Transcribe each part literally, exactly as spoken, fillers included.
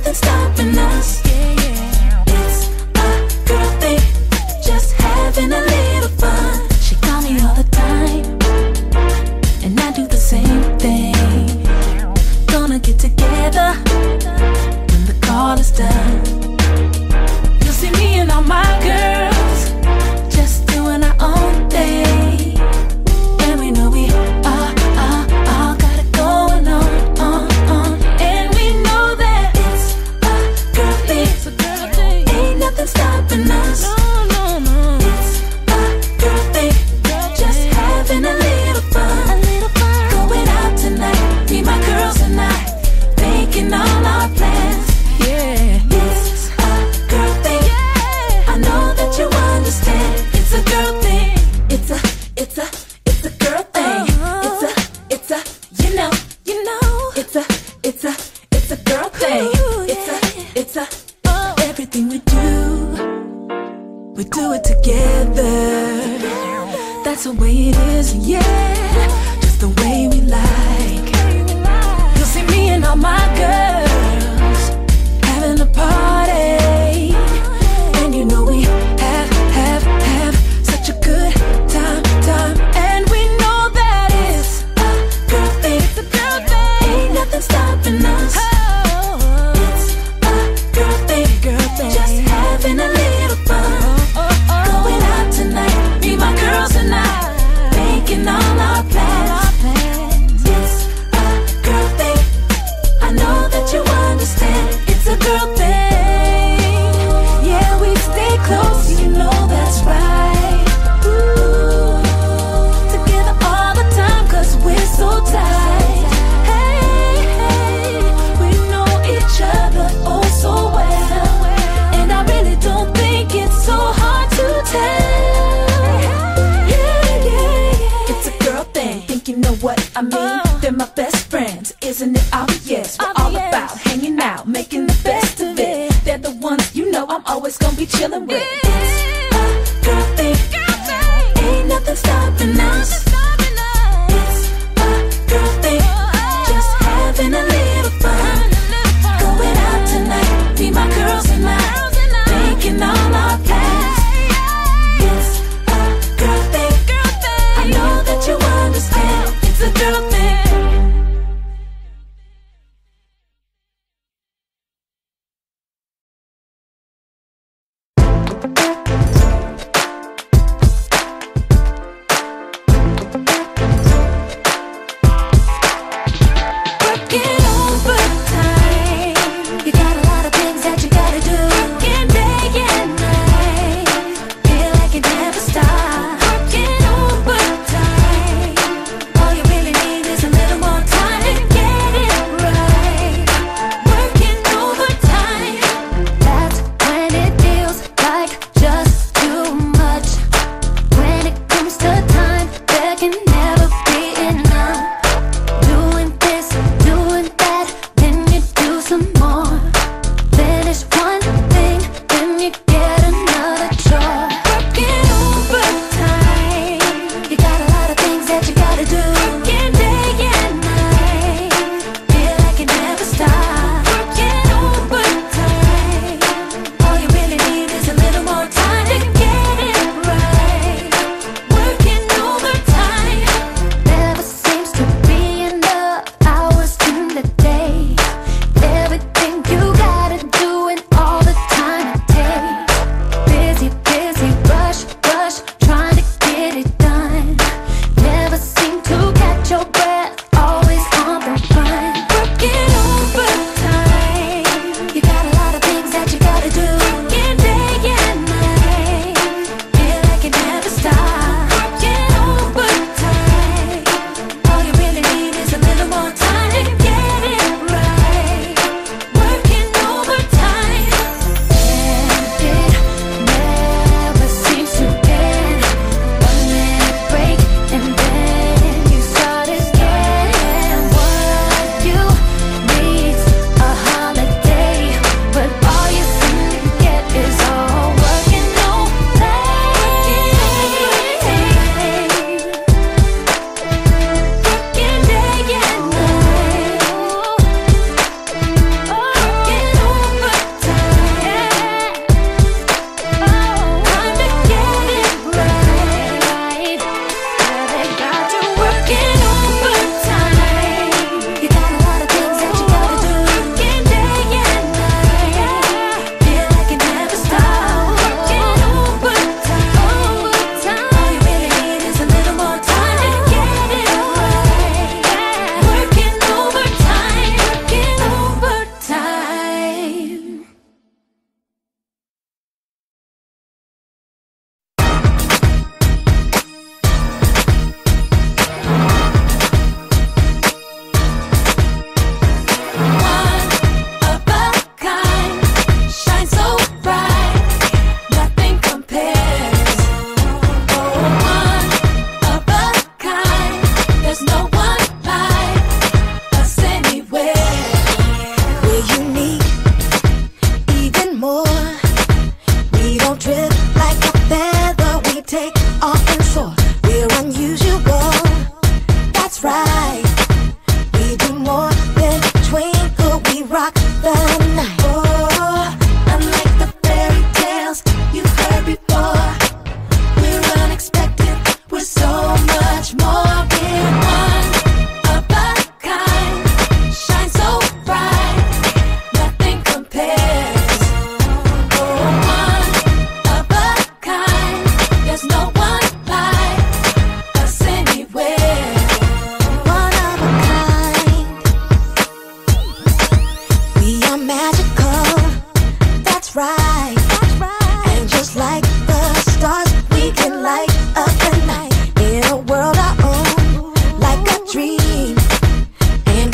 nothing stopping us. Yeah, yeah. It's a girl thing, just having a little fun. She call me all the time, and I do the same thing. Gonna get together when the call is done. You'll see me and all my girls just doing our own thing, and we know we all, all, all got it going on, on, on. And we know that it's a girl thing, it's a girl thing. Ain't nothing stopping us. No, no, no. It's a girl thing, just having a little fun, a little fun. Going out tonight, me, my girls and I, making all our plans. Yeah, it's a girl thing. I know that you understand. It's a girl thing. It's a, it's a, it's a girl thing. It's a, it's a, you know, you know. It's a, it's a, it's a girl thing. It's a, it's a, everything we do, we do it together. That's the way it is, yeah. Just the way we like. You'll see me and all my girls having a party, and you know we have, have, have such a good time, time. And we know that it's a girl thing, it's a girl thing. Ain't nothing stopping us. It's a girl thing, girl thing. Just having a little fun. Going out tonight, me, my girls and I, making all our plans. It's a girl thing. I know that you understand. It's a girl thing. Yeah, we stay close, you know that's right. Ooh, together all the time, cause we're so tight. Hey, hey, we know each other oh so well, and I really don't think it's so hard to tell. Yeah, yeah, yeah. It's a girl thing, think you know what I mean. They're my best friends, isn't it obvious? We're all about hanging out, making the best of it. They're the ones you know I'm always gonna be chilling with. It's a girl thing, ain't nothing stopping us. It's a girl thing, just having a little fun. Going out tonight, me, my girls and I, making all our plans. It's a girl thing, I know that you understand. It's a girl thing.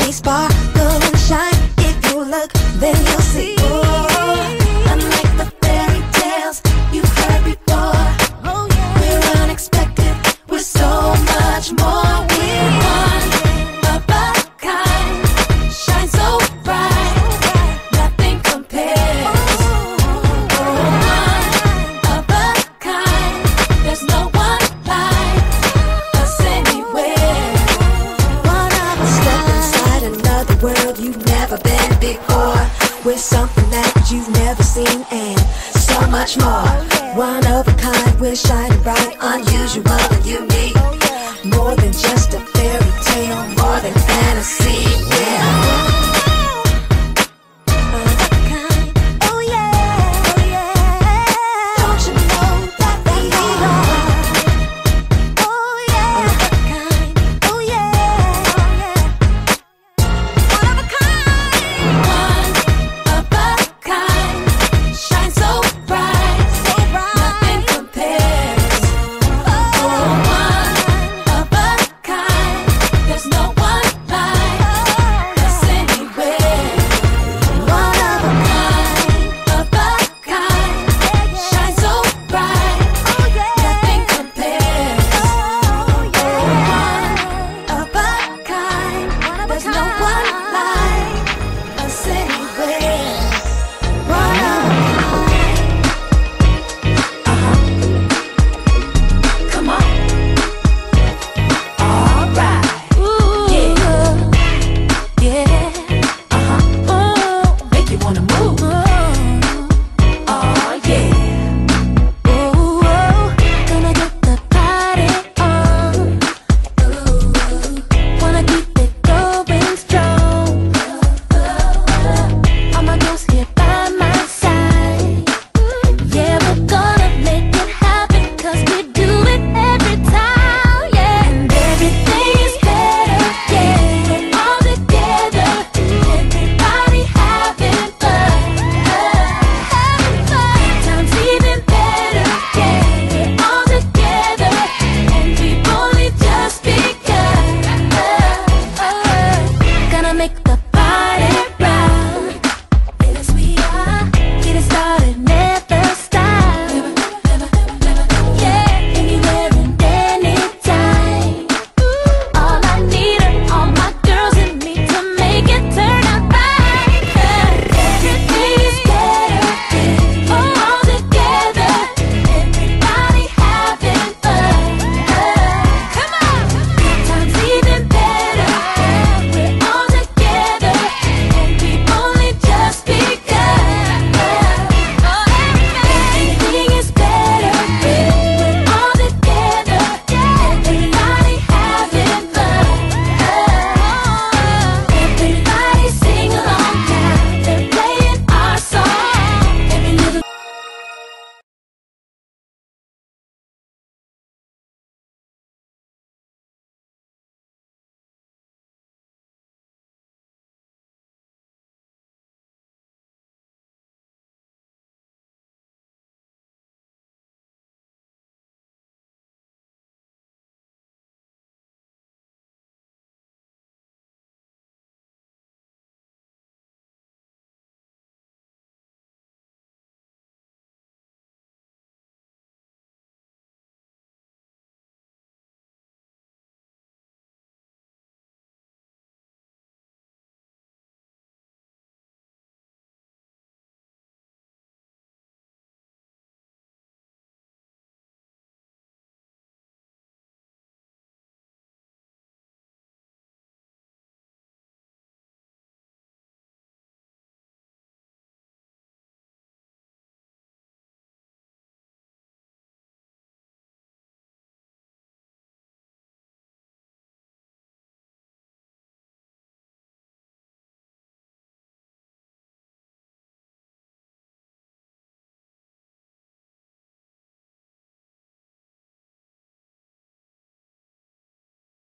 we sparkle and shine. If you look, then you'll see. Oh, unlike the fairy tales you've heard before, oh, yeah. We're unexpected, we're so much more. We're one of a kind, shine so bright, nothing compares. Oh, one of a kind, there's no one like us anywhere. One of a step inside another world you've never been before. We're something that you've never seen and so much more. One of a kind, we're shining